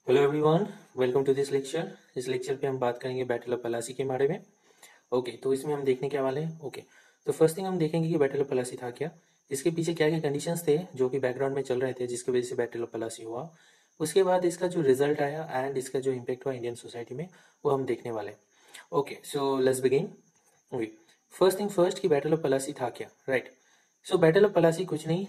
Hello everyone, welcome to this lecture. इस lecture पे हम बात करेंगे बैटल ऑफ पलासी के बारे में। ओके, तो इसमें हम देखने क्या वाले हैं। ओके, तो फर्स्ट थिंग हम देखेंगे कि बैटल ऑफ पलासी था क्या, इसके पीछे क्या क्या कंडीशंस थे जो कि बैकग्राउंड में चल रहे थे जिसकी वजह से बैटल ऑफ पलासी हुआ। उसके बाद इसका जो रिजल्ट आया एंड इसका जो इम्पेक्ट हुआ इंडियन सोसाइटी में वो हम देखने वाले हैं। Okay, so let's begin. Okay, first thing first कि बैटल ऑफ पलासी था क्या, right. So battle of Plassey कुछ नहीं,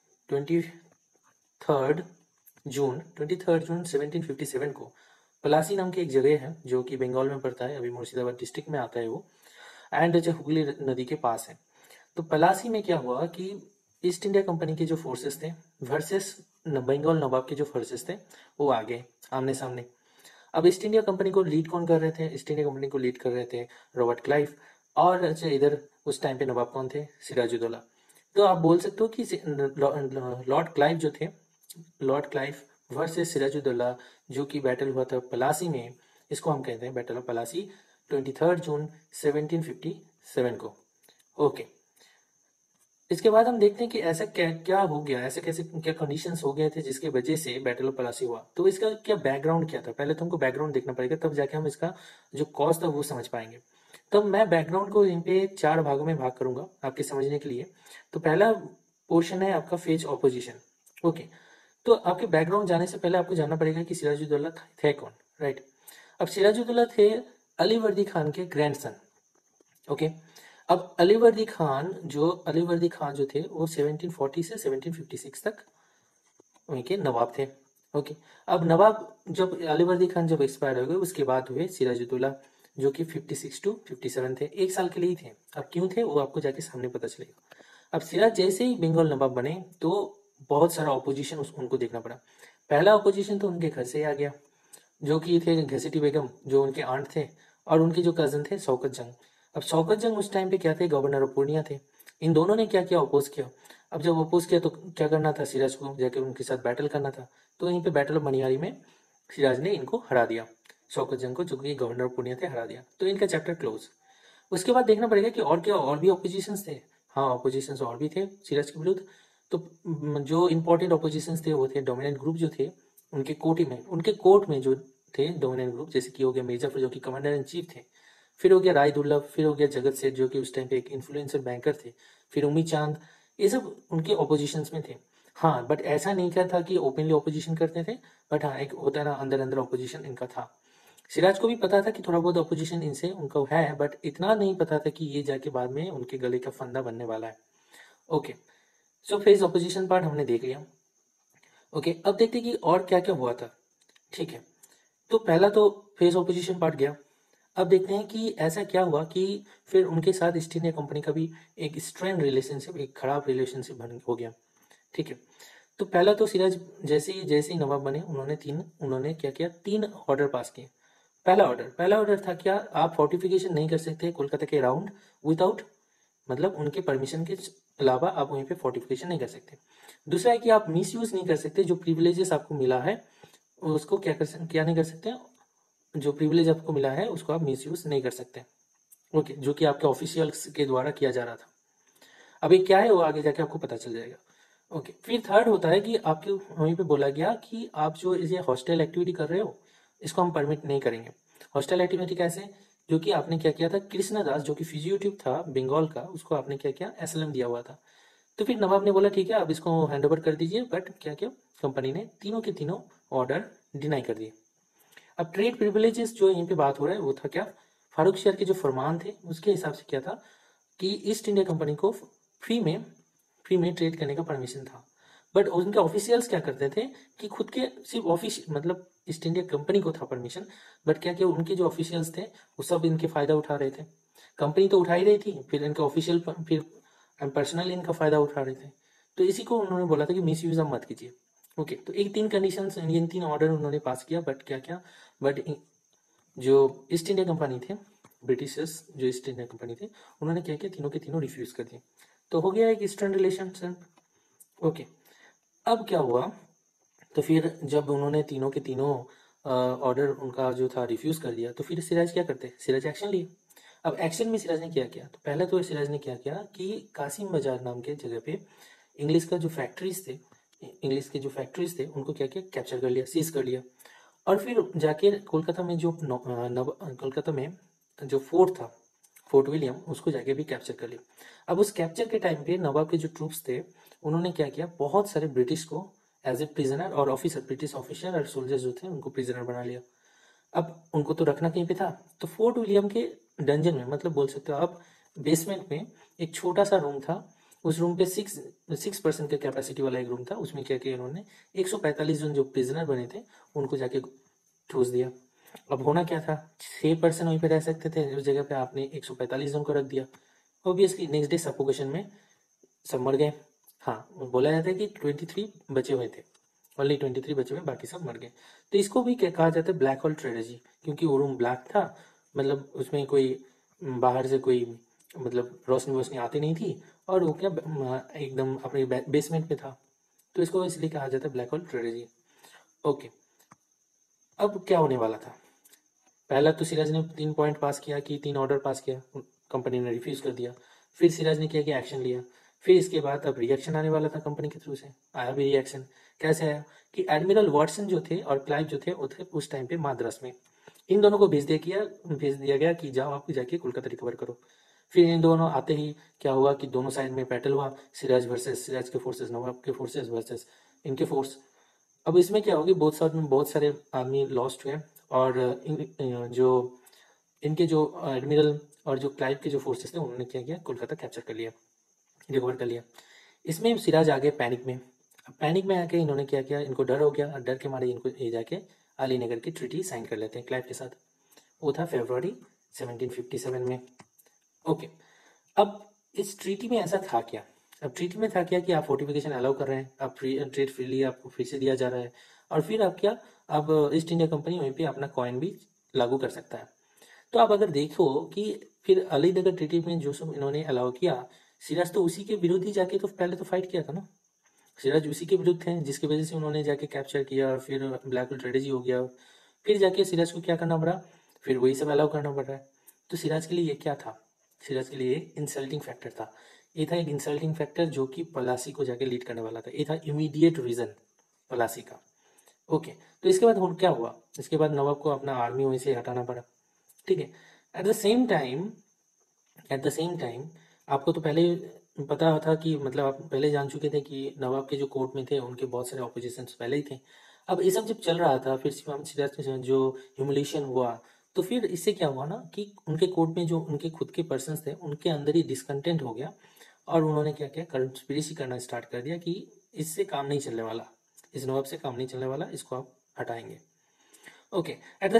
23 जून 1757 को पलासी नाम की एक जगह है जो कि बंगाल में पड़ता है, अभी मुर्शिदाबाद डिस्ट्रिक्ट में आता है वो, एंड जो हुगली नदी के पास है। तो पलासी में क्या हुआ कि ईस्ट इंडिया कंपनी के जो फोर्सेस थे वर्सेस बंगाल नवाब के जो फोर्सेस थे वो आ गए आमने सामने। अब ईस्ट इंडिया कंपनी को लीड कौन कर रहे थे? ईस्ट इंडिया कंपनी को लीड कर रहे थे रॉबर्ट क्लाइव, और अच्छा इधर उस टाइम पे नवाब कौन थे? सिराजुद्दौला। तो आप बोल सकते हो कि लॉर्ड क्लाइव जो थे, लॉर्ड क्लाइव वर्सेस सिराजुद्दौला, जो कि बैटल हुआ था पलासी में, इसको हम कहते हैं बैटल ऑफ पलासी, 23 जून 1757 को। ओके, इसके बाद हम देखते हैं कि ऐसा क्या क्या हो गया, ऐसे कैसे क्या कंडीशंस हो गए थे जिसके वजह से बैटल ऑफ पलासी हुआ। तो इसका क्या बैकग्राउंड क्या था, पहले तो हमको बैकग्राउंड देखना पड़ेगा, तब जाके हम इसका जो कॉज था वो समझ पाएंगे। तो मैं बैकग्राउंड को इन पे 4 भागों में भाग करूंगा आपके समझने के लिए। तो पहला पोर्शन है आपका फेज ऑपोजिशन। ओके, तो आपके बैकग्राउंड जाने से पहले आपको जानना पड़ेगा कि सिराजुद्दौला थे कौन, राइट। अब सिराजुद्दौला थे अलीवर्दी खान के ग्रैंडसन। ओके, अब अलीवर्दी खान जो थे वो 1740 से 1756 तक उनके नवाब थे। ओके, अब नवाब जब अलीवर्दी खान जब एक्सपायर हो गए उसके बाद हुए सिराजुद्दौला, जो कि 56 टू 57 थे, 1 साल के लिए ही थे। अब क्यों थे वो आपको जाके सामने पता चलेगा। अब सिराज जैसे ही बंगाल नवाब बने तो बहुत सारा ऑपोजिशन उनको देखना पड़ा। पहला ऑपोजिशन तो उनके घर से ही आ गया, जो कि थे घसीटी बेगम, जो उनके आंट थे, और उनके जो कजन थे शौकत जंग। अब शौकत जंग उस टाइम पे क्या थे? गवर्नर ऑफ पूर्णिया थे। इन दोनों ने क्या किया? अपोज किया। अब जब अपोज किया तो क्या करना था? सिराज को जाके उनके साथ बैटल करना था। तो यहीं पे बैटल ऑफ मनिहारी में सिराज ने इनको हरा दिया, शौकत जंग को, जो कि गवर्नर ऑफ पूर्णिया थे, हरा दिया। तो इनका चैप्टर क्लोज। उसके बाद देखना पड़ेगा कि और क्या और भी ऑपोजिशंस थे। हाँ, ऑपोजिशंस और भी थे सिराज के विरुद्ध। तो जो इंपॉर्टेंट ऑपोजिशंस थे वो थे डोमिनेंट ग्रुप जो थे उनके कोर्ट में जो थे डोमिनेंट ग्रुप, जैसे कि हो गया मिर्जाफर जो कि कमांडर इन चीफ थे, फिर हो गया राय दुर्लभ, फिर हो गया जगत सेठ जो कि उस टाइम पे एक इन्फ्लुएंसर बैंकर थे, फिर उमी चांद। ये सब उनके ऑपोजिशन में थे। हाँ, बट ऐसा नहीं क्या था कि ओपनली ऑपोजिशन करते थे, बट हाँ एक होता ना अंदर अंदर ऑपोजिशन इनका था। सिराज को भी पता था कि थोड़ा बहुत ऑपोजिशन इनसे उनको है, बट इतना नहीं पता था कि ये जाके बाद में उनके गले का फंदा बनने वाला है। Okay, so phase opposition part हमने देख लिया। ओके, अब देखते हैं कि और क्या क्या हुआ था। ठीक है, तो पहला तो फेज ऑपोजिशन पार्ट गया। अब देखते हैं कि ऐसा क्या हुआ कि फिर उनके साथ ईस्ट इंडिया कंपनी का भी एक स्ट्रेन रिलेशनशिप, एक खराब रिलेशनशिप बन हो गया। ठीक है, तो पहला तो सिराज जैसे ही नवाब बने उन्होंने क्या किया? 3 ऑर्डर पास किए। पहला ऑर्डर था क्या? आप फोर्टिफिकेशन नहीं कर सकते कोलकाता के अराउंड विदाउट, मतलब उनके परमिशन के अलावा आप वहीं पे फोर्टिफिकेशन नहीं कर सकते। दूसरा है कि आप मिस यूज नहीं कर सकते, जो प्रिविलेजेस आपको मिला है उसको क्या नहीं कर सकते, जो प्रिविलेज आपको मिला है उसको आप मिस यूज नहीं कर सकते। ओके, जो कि आपके ऑफिशियल्स के द्वारा किया जा रहा था। अभी क्या है वो आगे जाके आपको पता चल जाएगा। ओके, फिर थर्ड होता है कि आपके वहीं पे बोला गया कि आप जो ये हॉस्टल एक्टिविटी कर रहे हो इसको हम परमिट नहीं करेंगे। हॉस्टल एक्टिविटी कैसे? जो कि आपने क्या किया था, कृष्णदास जो कि फ्यूजिटिव था बंगाल का, उसको आपने क्या किया? एसएलएम दिया हुआ था। तो फिर नवाब ने बोला ठीक है आप इसको हैंड ओवर कर दीजिए, बट क्या किया कंपनी ने? तीनों के तीनों ऑर्डर डिनाई कर दिए। अब ट्रेड प्रिविलेजेस जो यहीं पे बात हो रहा है वो था क्या? फारूक शेयर के जो फरमान थे उसके हिसाब से क्या था कि ईस्ट इंडिया कंपनी को फ्री में फ्री में ट्रेड करने का परमिशन था। बट उनके ऑफिशियल्स क्या करते थे कि खुद के सिर्फ ऑफिस, मतलब ईस्ट इंडिया कंपनी को था परमिशन, बट क्या किया उनके जो ऑफिशियल्स थे वो सब इनके फायदा उठा रहे थे। कंपनी तो उठा ही रही थी, फिर इनके ऑफिशियल फिर पर्सनली इनका फायदा उठा रहे थे। तो इसी को उन्होंने बोला था कि मिस यूज आप मत कीजिए। ओके, तो एक 3 कंडीशन, इन 3 ऑर्डर उन्होंने पास किया, बट क्या क्या, बट जो ईस्ट इंडिया कंपनी थे, ब्रिटिशर्स जो ईस्ट इंडिया कंपनी थे, उन्होंने क्या किया? तीनों के तीनों रिफ्यूज कर दिए। तो हो गया एक ईस्टर्न रिलेशन। ओके, अब क्या हुआ? तो फिर जब उन्होंने तीनों के तीनों ऑर्डर उनका जो था रिफ्यूज कर दिया, तो फिर सिराज क्या करते? सिराज एक्शन लिए। अब एक्शन में सिराज ने क्या किया? तो पहले तो सिराज ने क्या किया कि कासिम बाजार नाम के जगह पे इंग्लिश के जो फैक्ट्रीज थे उनको क्या किया? कैप्चर कर लिया, सीज कर लिया। और फिर जाके कोलकाता में जो कोलकाता में जो फोर्ट था, फोर्ट विलियम, उसको जाके भी कैप्चर कर लिया। अब उस कैप्चर के टाइम पे नवाब के जो ट्रूप्स थे उन्होंने क्या किया, बहुत सारे ब्रिटिश को एज ए प्रिजनर और ऑफिसर, ब्रिटिश ऑफिसर और सोल्जर्स जो थे उनको प्रिजनर बना लिया। अब उनको तो रखना कहीं पे था, तो फोर्ट विलियम के डंजन में, मतलब बोल सकते हो आप बेसमेंट में एक छोटा सा रूम था। उस रूम पे 6% के कैपेसिटी वाला एक रूम था। उसमें क्या किया उन्होंने, 145 जन जो प्रिजनर बने थे उनको जाके ठूस दिया। अब होना क्या था, 6% वहीं पे रह सकते थे, उस जगह पे आपने 145 जन को रख दिया। ऑब्वियसली नेक्स्ट डे सफोकेशन में सब मर गए। हाँ, बोला जाता है कि 23 बचे हुए थे, ओनली 23 बचे हुए, बाकी सब मर गए। तो इसको भी क्या कहा जाता है, ब्लैक होल ट्रेजेडी, क्योंकि वो रूम ब्लैक था, मतलब उसमें कोई बाहर से कोई मतलब रोशनी वोशनी आती नहीं थी, और वो क्या एकदम अपने बेसमेंट में था। तो इसको इसलिए कहा जाता है ब्लैक होल ट्रेजेडी। ओके, अब क्या होने वाला था, पहला तो सिराज ने 3 पॉइंट पास किया कि 3 ऑर्डर पास किया, कंपनी ने रिफ्यूज कर दिया। फिर सिराज ने किया कि एक्शन लिया। फिर इसके बाद अब रिएक्शन आने वाला था कंपनी के थ्रू से, आया भी रिएक्शन। कैसे आया कि एडमिरल वाटसन जो थे और क्लाइव जो थे वो थे उस टाइम पे माद्रास में। इन दोनों को भेज दिया गया कि जाओ आप जाके कोलकाता रिकवर करो। फिर इन दोनों आते ही क्या हुआ कि दोनों साइड में बैटल हुआ, सिराज के फोर्सेस, नवाब के फोर्सेस वर्सेस इनके फोर्स। अब इसमें क्या होगी, बहुत सारे आदमी लॉस्ट हुए, और जो इनके जो एडमिरल और जो क्लाइव के जो फोर्सेस थे उन्होंने क्या किया, कोलकाता कैप्चर कर लिया, रिकवर कर लिया। इसमें सिराज आ गए पैनिक में। अब पैनिक में आके इन्होंने क्या किया, इनको डर हो गया, और डर के मारे इनको ये जाके अलीनगर की ट्रीटी साइन कर लेते हैं क्लाइव के साथ। वो था फरवरी 1757 में। ओके, अब इस ट्रीटी में ऐसा था क्या, अब ट्रीटी में था क्या कि आप फोर्टिफिकेशन अलाउ कर रहे हैं, आप ट्रेड फ्रीली आपको फिर से दिया जा रहा है, और फिर आप क्या, अब ईस्ट इंडिया कंपनी वहीं पे अपना कॉइन भी लागू कर सकता है। तो आप अगर देखो कि फिर अलीनगर ट्रीटी में जो सब इन्होंने अलाउ किया, सिराज तो उसी के विरुद्ध ही जाके तो पहले तो फाइट किया था ना। सिराज उसी के विरुद्ध थे जिसकी वजह से उन्होंने जाके कैप्चर किया, फिर ब्लैक होल स्ट्रेटेजी हो गया, फिर जाके सिराज को क्या करना पड़ा, फिर वही सब अलाउ करना पड़ रहा है। तो सिराज के लिए ये क्या था, सिराज के लिए इंसल्टिंग फैक्टर था। ये था एक इंसल्टिंग फैक्टर जो कि पलासी को जाके लीड करने वाला था। ये था इमीडिएट रीजन पलासी का। ओके, तो इसके बाद क्या हुआ, इसके बाद नवाब को अपना आर्मी वहीं से हटाना पड़ा। ठीक है। At the same time at the same time आपको तो पहले पता था कि, मतलब आप पहले जान चुके थे कि नवाब के जो कोर्ट में थे उनके बहुत सारे ऑपोजिशन पहले ही थे। अब ये सब जब चल रहा था, फिर शिवाजी सिराज के जो ह्यूमिलेशन हुआ, तो फिर इससे क्या हुआ ना कि उनके कोर्ट में जो उनके खुद के पर्सन्स थे उनके अंदर ही डिसकंटेंट हो गया, और उन्होंने क्या किया, कंस्पिरेसी करना स्टार्ट कर दिया कि इससे काम नहीं चलने वाला, इस नवाब से काम नहीं चलने वाला, इसको आप हटाएंगे। Okay,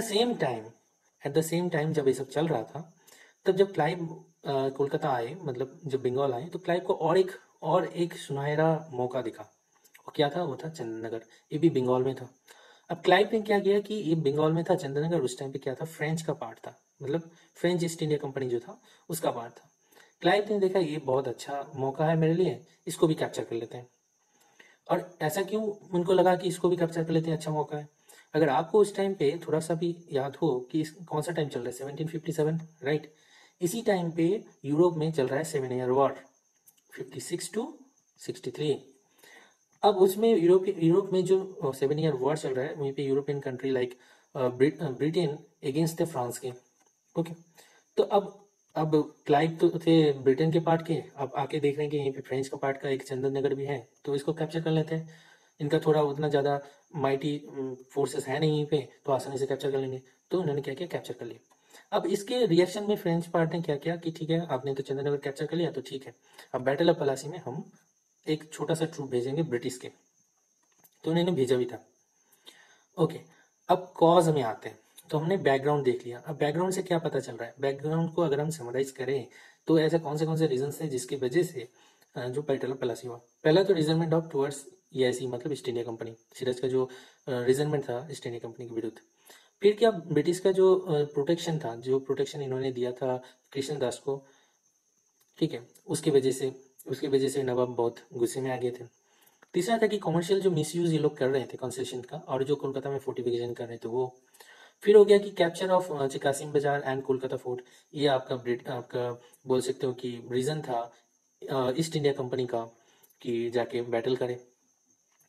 at the same time जब ये सब चल रहा था, तब जब क्लाइव कोलकाता आए, मतलब जब बंगाल आए, तो क्लाइव को और एक सुनहरा मौका दिखा। वो क्या था, वो था चंदननगर। ये भी बंगाल में था। अब क्लाइव ने क्या किया कि ये बंगाल में था चंदननगर, उस टाइम पे क्या था, फ्रेंच का पार्ट था, मतलब फ्रेंच ईस्ट इंडिया कंपनी जो था उसका पार्ट था। क्लाइव ने देखा ये बहुत अच्छा मौका है मेरे लिए, इसको भी कैप्चर कर लेते हैं। और ऐसा क्यों उनको लगा कि इसको भी कैप्चर कर लेते हैं, अच्छा मौका है। अगर आपको उस टाइम पे थोड़ा सा भी याद हो कि कौन सा टाइम चल रहा है, 1757, राइट। इसी टाइम पे यूरोप में चल रहा है 7 ईयर वॉर, 56 टू 63। अब उसमें यूरोप में जो 7 ईयर वॉर चल रहा है, वहीं पे European country like Britain against थे फ्रांस के। ओके, तो अब क्लाइव तो थे ब्रिटेन के पार्ट के, अब आके देख रहे हैं कि यहीं पे फ्रेंच का पार्ट का एक चंदन नगर भी है, तो इसको कैप्चर कर लेते हैं। इनका थोड़ा उतना ज़्यादा माइटी फोर्सेस है नहीं यहीं पे, तो आसानी से कैप्चर कर लेंगे। तो उन्होंने क्या किया, कैप्चर कर लिया। अब इसके रिएक्शन में फ्रेंच पार्ट ने क्या किया कि ठीक है, आपने तो चंदन नगर कैप्चर कर लिया, तो ठीक है, अब बैटल ऑफ पलासी में हम एक छोटा सा ट्रूप भेजेंगे ब्रिटिश के। तो उन्होंने भेजा भी था। ओके, अब कॉज में आते हैं। तो हमने बैकग्राउंड देख लिया, अब बैकग्राउंड से क्या पता चल रहा है, बैकग्राउंड को अगर हम समराइज करें तो ऐसे कौन से रीजन थे जिसकी वजह से जो बैटल ऑफ पलासी हुआ। पहला तो रिजनमेंट ऑफ टुवर्ड्स ईएसई, मतलब ईस्ट इंडिया कंपनी, सिराज का जो रिजनमेंट था ईस्ट इंडिया कंपनी के विरुद्ध। फिर क्या, ब्रिटिश का जो प्रोटेक्शन था, जो प्रोटेक्शन इन्होंने दिया था कृष्णदास को, ठीक है, उसकी वजह से नवाब बहुत गुस्से में आ गए थे। तीसरा था कि कॉमर्शियल जो मिसयूज ये लोग कर रहे थे कंसेशन का, और जो कोलकाता में फोर्टिफिकेशन कर रहे थे वो। फिर हो गया कि capture of Kasim Bazar and Kolkata fort, ये आपका बोल सकते हो कि रीजन था ईस्ट इंडिया कंपनी का कि जाके बैटल करे।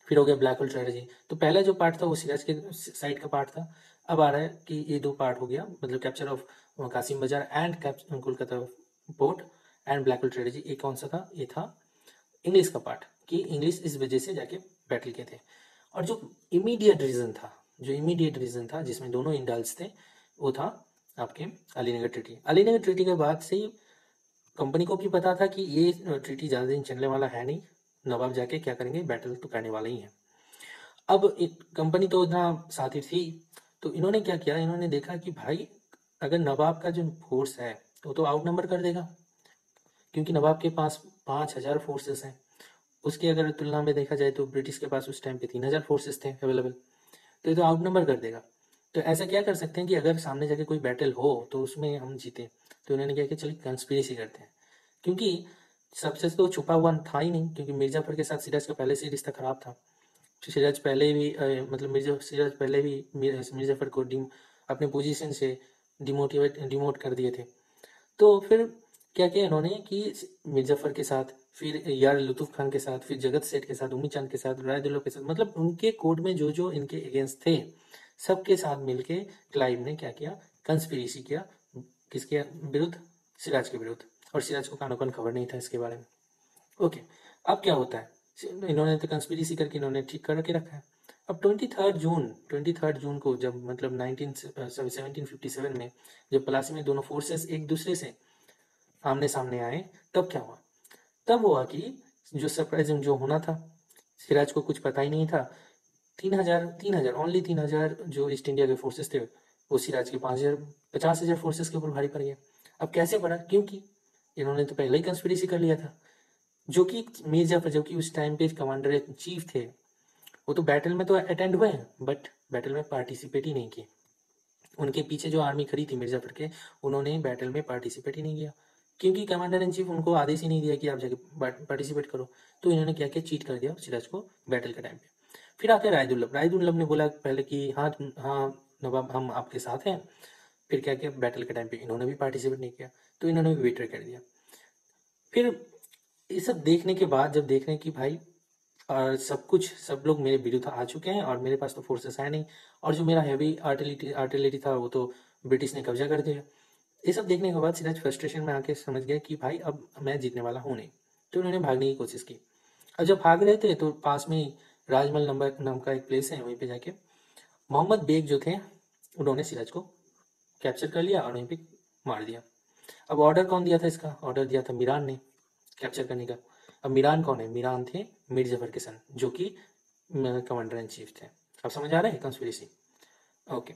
फिर हो गया ब्लैक होल स्ट्रेटजी। तो पहला जो पार्ट था वो सिराज के साइड का पार्ट था। अब आ रहा है कि ये दो पार्ट हो गया, मतलब capture of Kasim Bazar and Kolkata port and black hole strategy. ये कौन सा था? ये था इंग्लिश का पार्ट, कि इंग्लिश इस वजह से जाके बैटल के थे। और जो इमीडिएट रीजन था जिसमें दोनों इंडल्स थे, वो था आपके अलीनगर ट्रीटी। अलीनगर ट्रीटी के बाद से कंपनी को भी पता था कि ये ट्रीटी ज़्यादा दिन चलने वाला है नहीं, नवाब जाके क्या करेंगे, बैटल तो करने वाले ही हैं। अब कंपनी तो इतना साथी थी, तो इन्होंने क्या किया, इन्होंने देखा कि भाई अगर नवाब का जो फोर्स है वो तो आउट नंबर कर देगा, क्योंकि नवाब के पास 5,000 फोर्सेस हैं। उसकी अगर तुलना में देखा जाए तो ब्रिटिश के पास उस टाइम पे 3,000 फोर्सेस थे अवेलेबल, तो ये तो आउट नंबर कर देगा। तो ऐसा क्या कर सकते हैं कि अगर सामने जाके कोई बैटल हो तो उसमें हम जीते। तो उन्होंने क्या किया, चलिए कंस्पिरेसी करते हैं, क्योंकि सबसे तो छुपा हुआ था ही नहीं, क्योंकि मिर्जाफर के साथ सिराज का पहले से ही रिश्ता खराब था। सिराज पहले भी मतलब सिराज पहले भी मिर्जाफर को अपने पोजीशन से डिमोट कर दिए थे। तो फिर क्या किया इन्होंने कि मिर्जाफर के साथ, फिर यार लुतुफ खान के साथ, फिर जगत सेठ के साथ, उम्मी चांद के साथ, रायदुल्ला के साथ, मतलब उनके कोर्ट में जो जो इनके अगेंस्ट थे सबके साथ मिलके क्लाइव ने क्या किया, कंस्पिरेसी किया। किसके विरुद्ध? सिराज के विरुद्ध। और सिराज को कानो कान खबर नहीं था इसके बारे में। ओके, अब क्या होता है, इन्होंने तो कंस्पिरेसी करके इन्होंने ठीक कर के रखा है। अब 23 जून को जब मतलब 1757 में जब प्लासी में दोनों फोर्सेस एक दूसरे से आमने सामने आए, तब क्या हुआ? तब हुआ कि जो सरप्राइज जो होना था, सिराज को कुछ पता ही नहीं था। 3,000 ओनली 3,000 जो ईस्ट इंडिया के फोर्सेस थे वो सिराज के 5,000 50,000 फोर्सेस के ऊपर भारी पड़ गया। अब कैसे पड़ा? क्योंकि इन्होंने तो पहले ही कंस्पिरेसी कर लिया था। जो कि मीर जाफर, जो कि उस टाइम पे कमांडर इन चीफ थे, वो तो बैटल में तो अटेंड हुए हैं बट बैटल में पार्टिसिपेट ही नहीं किए। उनके पीछे जो आर्मी खड़ी थी मिर्जाफर के, उन्होंने बैटल में पार्टिसिपेट ही नहीं किया, क्योंकि कमांडर इन चीफ उनको आदेश ही नहीं दिया कि आप जाके पार्टिसिपेट करो। तो इन्होंने क्या किया, चीट कर दिया सिराज को बैटल के टाइम पे। फिर आते रायदुल्लब ने बोला पहले कि हाँ हाँ नवाब हम आपके साथ हैं। फिर क्या किया, बैटल के टाइम पे इन्होंने भी पार्टिसिपेट नहीं किया, तो इन्होंने भी विड्रॉ कर दिया। फिर ये सब देखने के बाद जब देख रहे हैं कि भाई सब लोग मेरे विरुद्ध आ चुके हैं और मेरे पास तो फोर्सेस है नहीं, और जो मेरा हैवी आर्टिलरी था वो तो ब्रिटिश ने कब्जा कर दिया। ये सब देखने के बाद सिराज फ्रस्ट्रेशन में आके समझ गया कि भाई अब मैं जीतने वाला हूँ नहीं। तो उन्होंने भागने की कोशिश की। अब जब भाग रहे थे तो पास में ही राजमहल नंबर नाम का एक प्लेस है, वहीं पे जाके मोहम्मद बेग जो थे उन्होंने सिराज को कैप्चर कर लिया और वहीं पे मार दिया। अब ऑर्डर कौन दिया था इसका? ऑर्डर दिया था मीरान ने कैप्चर करने का। अब मीरान कौन है? मीरान थे मीर जफर के सन, जो कि कमांडर इन चीफ थे। अब समझ आ रहा है कंस्पिरेसी? ओके।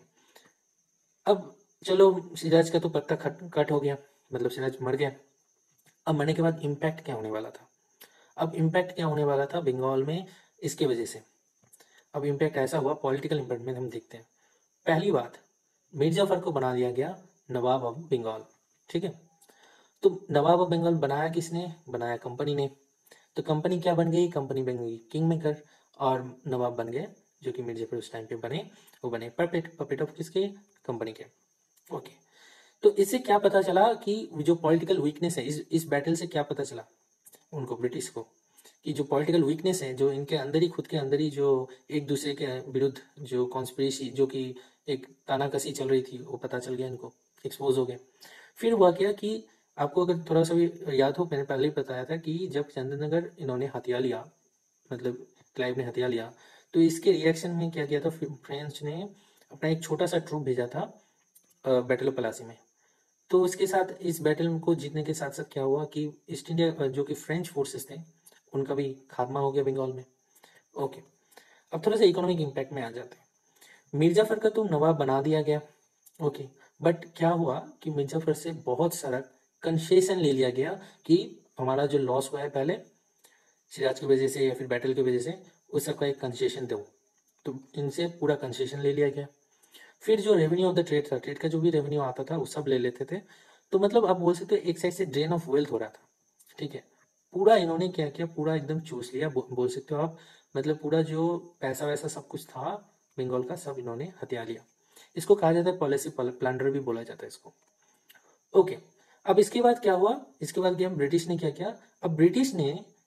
अब चलो सिराज का तो पत्ता कट हो गया, मतलब सिराज मर गया। अब मरने के बाद इम्पैक्ट क्या होने वाला था? अब इम्पैक्ट क्या होने वाला था बंगाल में इसके वजह से? अब इम्पैक्ट ऐसा हुआ, पॉलिटिकल इम्पैक्ट में हम देखते हैं। पहली बात, मीर जाफर को बना दिया गया नवाब ऑफ बंगाल। ठीक है, तो नवाब ऑफ बंगाल बनाया किसने? बनाया कंपनी ने। तो कंपनी क्या बन गई? कंपनी बन गई किंग मेकर, और नवाब बन गए जो कि मिर्जापुर उस टाइम पे बने, वो बने पपेट ऑफ किसके? कंपनी के। ओके, तो इससे क्या पता चला कि जो पॉलिटिकल वीकनेस है, इस बैटल से क्या पता चला उनको, ब्रिटिश को, कि जो पॉलिटिकल वीकनेस है, जो इनके अंदर ही, खुद के अंदर ही जो एक दूसरे के विरुद्ध जो कॉन्स्पिरेसी, जो कि एक तानाकसी चल रही थी, वो पता चल गया इनको, एक्सपोज हो गए। फिर हुआ क्या कि आपको अगर थोड़ा सा भी याद हो, मैंने पहले ही बताया था कि जब चंद्रनगर इन्होंने हथिया लिया, मतलब क्लाइव ने हथिया लिया, तो इसके रिएक्शन में क्या किया था, फ्रेंच ने अपना एक छोटा सा ट्रूप भेजा था बैटल ऑफ प्लासी में। तो उसके साथ इस बैटल को जीतने के साथ साथ क्या हुआ कि ईस्ट इंडिया जो कि फ्रेंच फोर्सेस थे उनका भी खात्मा हो गया बंगाल में। ओके, अब थोड़ा सा इकोनॉमिक इम्पैक्ट में आ जाते हैं। मिर्जाफर का तो नवाब बना दिया गया। ओके, बट क्या हुआ कि मिर्जाफर से बहुत सारा कंसेशन ले लिया गया कि हमारा जो लॉस हुआ है पहले सिराज की वजह से या फिर बैटल की वजह से, उस सबका एक कंसेशन दो। तो इनसे पूरा कंसेशन ले लिया गया। फिर जो रेवेन्यू ऑफ द ट्रेड था, ट्रेड का जो भी रेवेन्यू आता था वो सब ले लेते थे। तो मतलब आप बोल सकते हो एक साइड से ड्रेन ऑफ वेल्थ हो रहा था। ठीक है, पूरा इन्होंने क्या किया, पूरा एकदम चूस लिया, बोल सकते हो आप। मतलब पूरा जो पैसा वैसा सब कुछ था बंगाल का, सब इन्होंने हथिया लिया। इसको कहा जाता है पॉलिसी प्लैंडर भी बोला जाता है इसको। ओके, अब इसके बाद क्या हुआ? इसके बाद क्या ब्रिटिश ने क्या किया? अब ब्रिटिश ने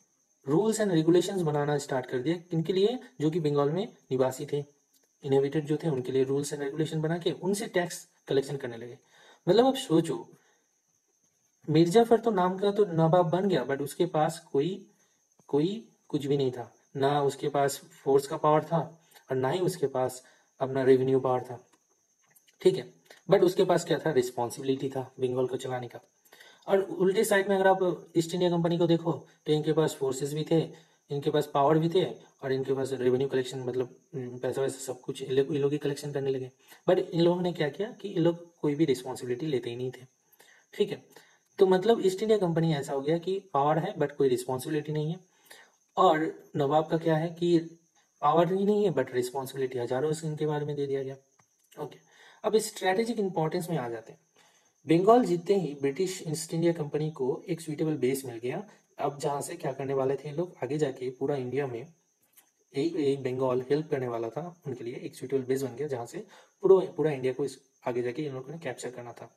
रूल्स एंड रेगुलेशंस बनाना स्टार्ट कर दिया, इनके लिए जो कि बंगाल में निवासी थे, इनहेबिटेड जो थे, उनके लिए रूल्स एंड रेगुलेशन बना के उनसे टैक्स कलेक्शन करने लगे। मतलब अब सोचो, मिर्जाफर तो नाम का तो नवाब बन गया, बट उसके पास कोई कोई कुछ भी नहीं था, ना उसके पास फोर्स का पावर था और ना ही उसके पास अपना रेवेन्यू पावर था, ठीक है। बट उसके पास क्या था, रिस्पॉन्सिबिलिटी था बंगाल को चलाने का। और उल्टे साइड में अगर आप ईस्ट इंडिया कंपनी को देखो, तो इनके पास फोर्सेस भी थे, इनके पास पावर भी थे, और इनके पास रेवेन्यू कलेक्शन, मतलब पैसा वैसा सब कुछ इन लोग ही कलेक्शन करने लगे। बट इन लोगों ने क्या किया कि इन लोग कोई भी रिस्पॉन्सिबिलिटी लेते ही नहीं थे, ठीक है। तो मतलब ईस्ट इंडिया कंपनी ऐसा हो गया कि पावर है बट कोई रिस्पॉन्सिबिलिटी नहीं है। और नवाब का क्या है कि पावर ही नहीं है बट रिस्पॉन्सिबिलिटी हजारों इनके बारे में दे दिया गया। ओके, अब स्ट्रेटेजिक इंपॉर्टेंस में आ जाते हैं। बंगाल जीतते ही ब्रिटिश ईस्ट इंडिया कंपनी को एक सुइटेबल बेस मिल गया। अब जहाँ से क्या करने वाले थे लोग, आगे जाके पूरा इंडिया में एक बंगाल हेल्प करने वाला था, उनके लिए एक सुइटेबल बेस बन गया जहाँ से पूरा पूरा इंडिया को आगे जाके इन लोगों ने कैप्चर करना था।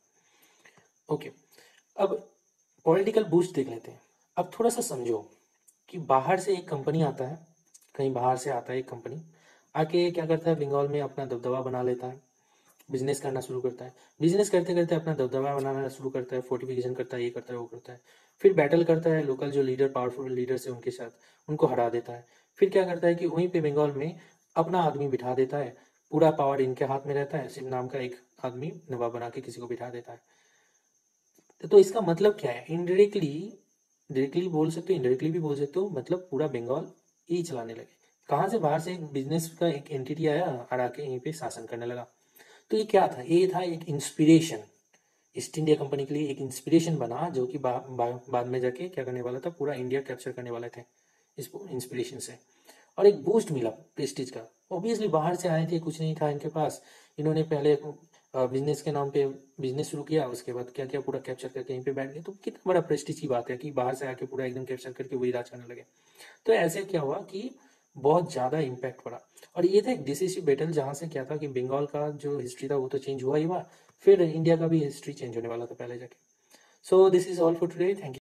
ओके, अब पॉलिटिकल बूस्ट देख लेते हैं। अब थोड़ा सा समझो कि बाहर से एक कंपनी आता है, कहीं बाहर से आता है एक कंपनी, आके क्या करता है, बंगाल में अपना दबदबा बना लेता है, बिजनेस करना शुरू करता है, बिजनेस करते करते अपना दबदबा बनाना शुरू करता है, फोर्टिफिकेशन करता है, ये करता है वो करता है, फिर बैटल करता है लोकल जो लीडर, पावरफुल लीडर्स है उनके साथ, उनको हरा देता है। फिर क्या करता है कि वहीं पे बंगाल में अपना आदमी बिठा देता है, पूरा पावर इनके हाथ में रहता है, सिर्फ नाम का एक आदमी नवाब बना के किसी को बिठा देता है। तो इसका मतलब क्या है, इनडायरेक्टली, डायरेक्टली बोल सकते हो, इनडायरेक्टली भी बोल सकते हो, मतलब पूरा बंगाल यही चलाने लगे। कहाँ से, बाहर से एक बिजनेस का एक एंटिटी आया और आके यहीं पे शासन करने लगा। तो ये क्या था, ये था एक इंस्पिरेशन, ईस्ट इंडिया कंपनी के लिए एक इंस्पिरेशन बना, जो कि बाद में जाके क्या करने वाला था, पूरा इंडिया कैप्चर करने वाले थे इस इंस्पिरेशन से। और एक बूस्ट मिला प्रेस्टीज का। ऑब्वियसली बाहर से आए थे, कुछ नहीं था इनके पास, इन्होंने पहले बिजनेस के नाम पे बिजनेस शुरू किया, उसके बाद क्या क्या पूरा कैप्चर करके यहीं पे बैठ गए। तो कितना बड़ा प्रेस्टीज की बात है कि बाहर से आके पूरा एकदम कैप्चर करके वही राज करने लगे। तो ऐसे क्या हुआ कि बहुत ज़्यादा इम्पैक्ट पड़ा। और ये था एक डिसिसिव बैटल, जहाँ से क्या था कि बंगाल का जो हिस्ट्री था वो तो चेंज हुआ ही हुआ, फिर इंडिया का भी हिस्ट्री चेंज होने वाला था पहले जाके। So this is all for today, thank you.